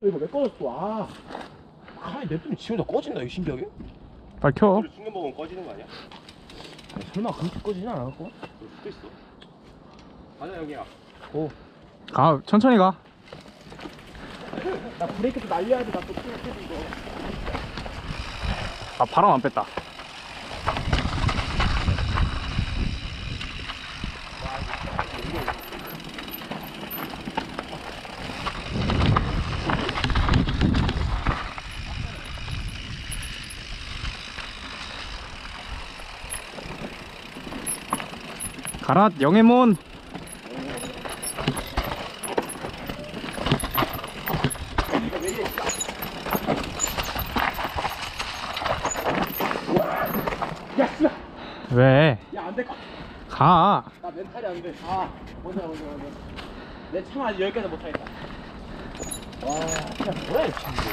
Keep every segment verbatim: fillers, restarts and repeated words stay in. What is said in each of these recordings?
이거 왜 꺼졌어? 아, 가만히 냅두면 지금 다 꺼진다. 이거 신기하게. 빨리 켜. 순간 먹으면 꺼지는 거 아니야? 아니, 설마 그렇게 꺼지지 않을까? 그럴 수도 있어. 가자 여기야. 오, 가, 천천히 가. 나 브레이크도 날려야 돼. 나또 트랙 이거. 아, 바람 안 뺐다. 가라, 영해몬. 야, 씨발. 왜? 야, 안 될 것 같아. 가. 나 멘탈이 안 돼. 아, 먼저, 먼저, 먼저. 내 차만 아직 여기까지 못하겠다. 와, 진짜 뭐야, 이 친구.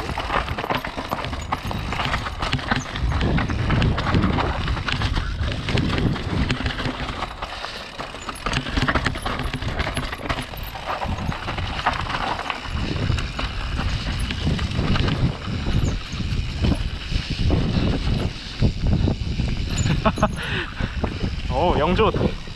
오, 영조.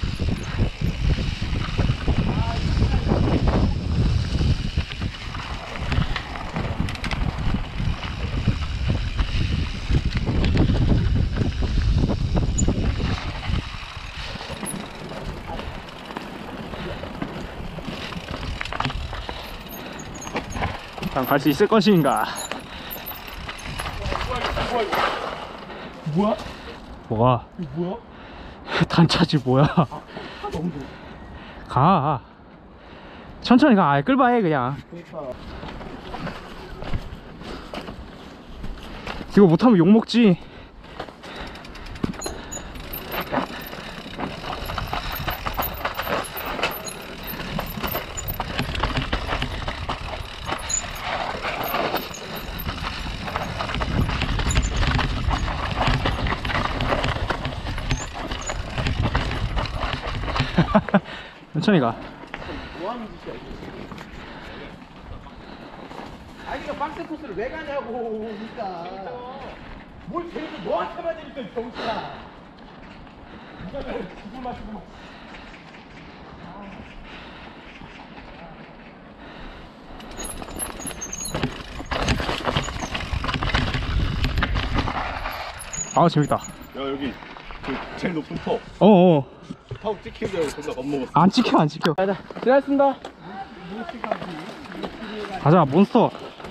과연 갈 수 있을 것인가? 뭐야? 뭐가? 이거 뭐야? 단차지 뭐야? 아, 너무 좋아. 가. 천천히 가. 아예 끌바 해 그냥. 그러니까. 이거 못하면 욕먹지. 천천히 가. 뭐하는 짓이야 이거. 아니 이거 박스 코스를 왜 가냐고. 그러니까 뭘 계속 너한테만 되니까 이 병신아. 누가 날 죽을 마시고. 아 재밌다. 야 여기 그 제일 높은 턱. 어어. 턱 찍히려고 존나 겁먹었어. 안 찍혀 안 찍혀. 가자. 지났습니다. 가자 몬스터.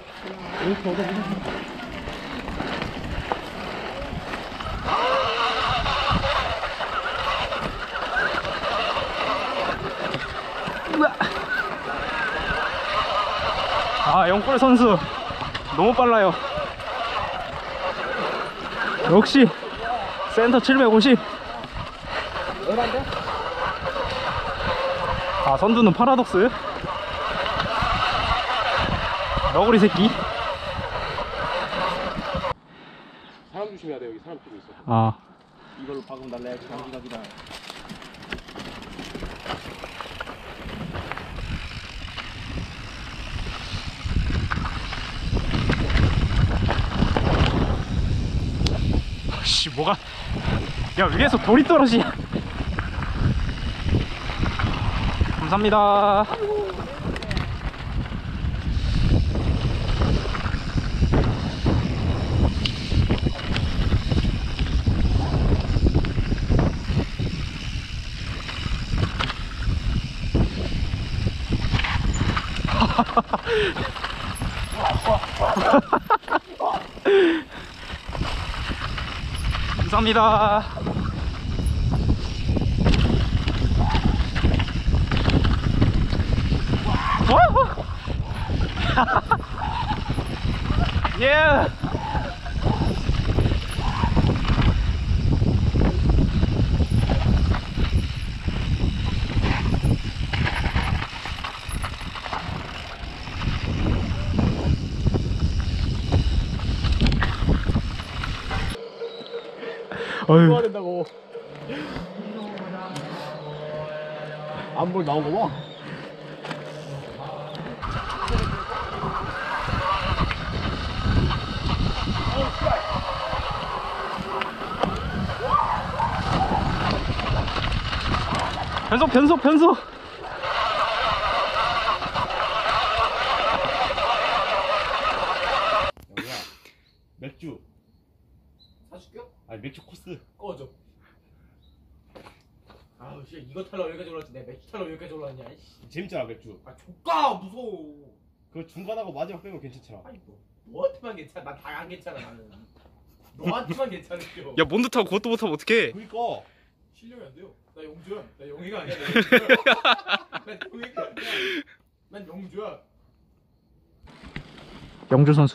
아 영골 선수 너무 빨라요. 역시 센터 칠백오십. 얼마인데? 아 선두는 파라독스. 너구리 새끼. 사람 조심해야 돼. 여기 사람 뛰고 있어. 아 이걸로 박으면 날래. 장기각이다. 씨 뭐가 야 위에서 돌이 떨어지냐. 감사합니다. 감사합니다. 예. 뭐 해야 된다고. 안볼 나온 거 봐. 변속 변속 변속. 영희야 맥주. 사줄게요? 아니 맥주 코스. 꺼져. 아우 씨 이거 타려고 여기까지 올라왔지 내가 맥주 타려고 여기까지 올라왔냐 씨. 재밌잖아 맥주. 아 족가 무서워. 그 중간하고 마지막 빼면 괜찮잖아. 아니 뭐 너한테만 괜찮아 난 다 안 괜찮아 나는. 너한테만 괜찮을게요. 야 몬드 타고 그것도 못하면 어떡해. 그니까. 실력이 안 돼요. 나 영주야. 나 영희가 아니야. 나 영주야. 난 영희가 아니야. 난 영주야. 영주 선수.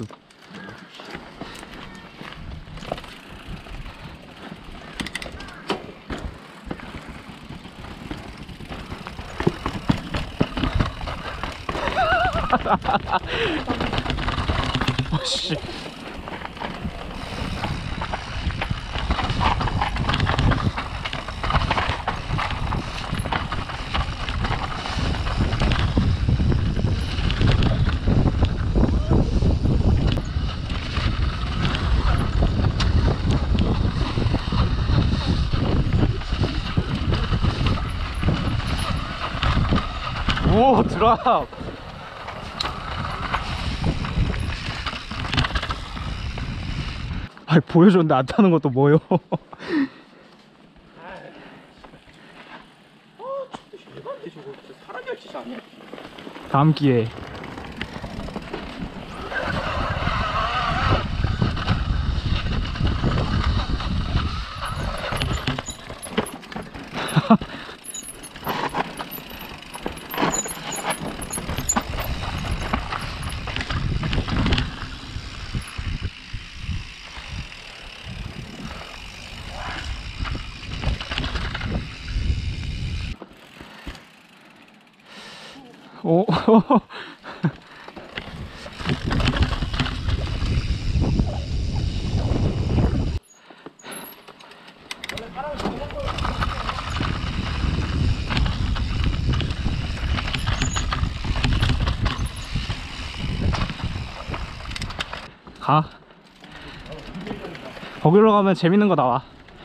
아씨. 오 드랍. 아니 보여줬는데 안 타는 것도 뭐요? 대박인데 저거 진짜 사람이 할 짓이 아니야. 다음 기회에. 오. 가. 거기로 가면 재밌는 거 나와.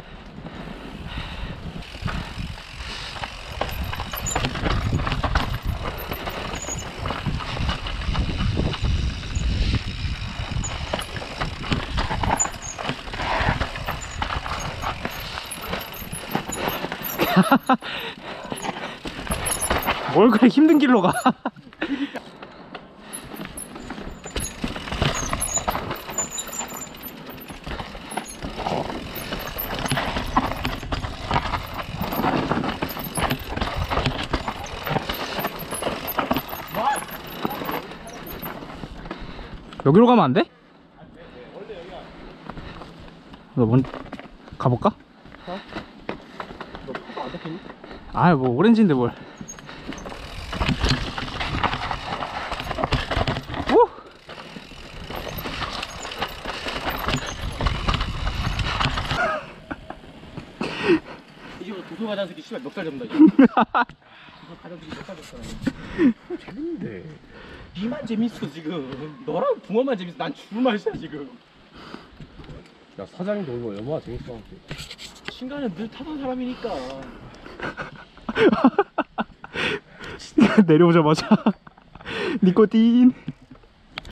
뭘 그래 힘든 길로 가. 여기로 가면 안 돼? 너 뭔 가볼까? 너 파도 안 닦겠니? 아 뭐 오렌지인데 뭘. 오! 이제부터 도서 가자는 새끼 씨발 넉살 잡는다 이거. 도서 가자는 새끼 넉살 잡잖아. 재밌는데. 니만 재밌어 지금. 너랑 붕어만 재밌어. 난 죽을 맛이야 지금. 야 사장님도 얼마 얼마나 재밌어. 신간은 늘 타던 사람이니까. 내려오자마자 니코틴.